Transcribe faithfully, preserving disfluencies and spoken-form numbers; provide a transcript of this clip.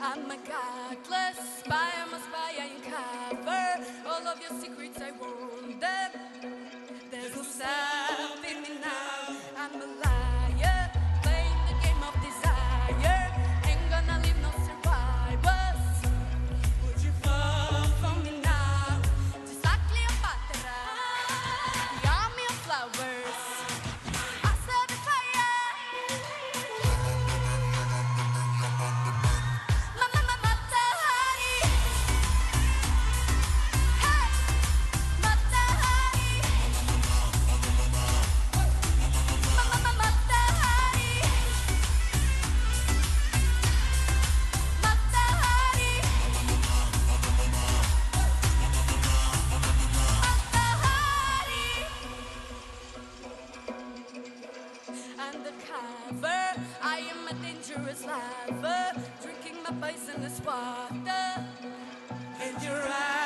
I'm a godless spy, I'm a spy, I uncover all of your secrets, I want them. There's no stopping me now. I'm a liar, playing the game of desire. Ain't gonna leave no survivors. Would you fall for me now? Just like Cleopatra, the army of flowers. I set the fire. Mama, mama, Mata Hari. Hey, Mata Hari. Mama, mama, Mata Hari. Mata Hari. Mata Hari. Undercover, I am a dangerous lover, drinking my poisonous water. And your eyes.